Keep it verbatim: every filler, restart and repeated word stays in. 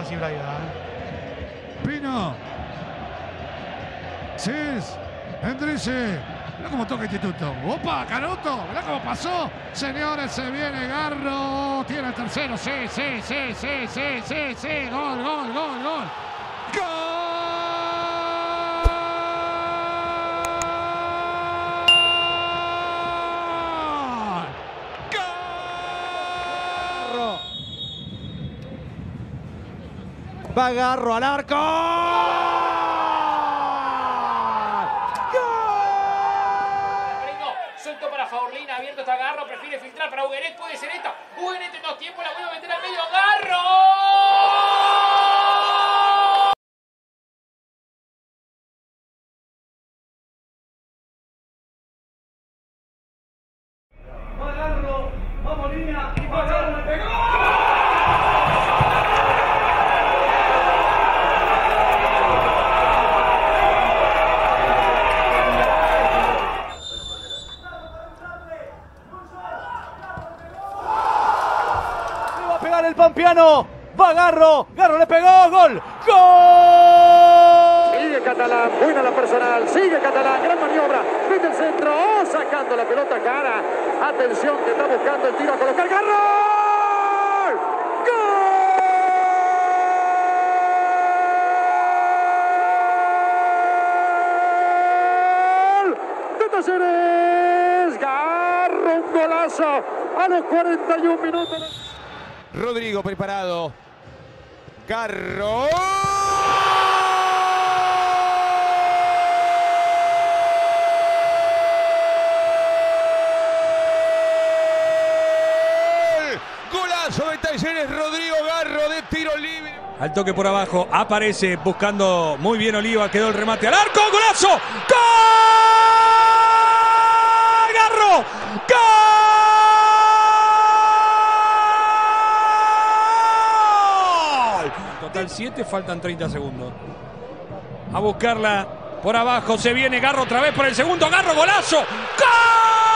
así Braida. ¿eh? Pino. Cis. Endrici. Mirá cómo toca Instituto. ¡Opa! ¡Caroto! Mirá cómo pasó. Señores, se viene Garro. Tiene el tercero. Sí, sí, sí, sí, sí, sí, sí. Gol, gol, gol, gol. ¡Gol! Va Garro al arco. Suelto para Faurlina, abierto está Garro, prefiere filtrar para Huguenet, puede ser esta. Huguenet en dos tiempos, la vuelve a meter al medio. ¡Garro! Va Garro, va Molina, y va Garro, le pegó. El pampeano, va Garro, Garro le pegó, gol, gol. Sigue Catalán, buena la personal, sigue Catalán, gran maniobra, mete el centro, oh, sacando la pelota cara, atención que está buscando el tiro a colocar, Garro, gol de Talleres, Garro, un golazo a los cuarenta y un minutos. Rodrigo preparado. Garro. Golazo de Talleres, Rodrigo Garro de tiro libre. Al toque por abajo, aparece buscando muy bien Oliva, quedó el remate al arco, golazo. ¡Gol! ¡Garro! ¡Gol! Total siete, faltan treinta segundos. A buscarla por abajo, se viene Garro otra vez por el segundo, Garro, golazo. ¡Gol!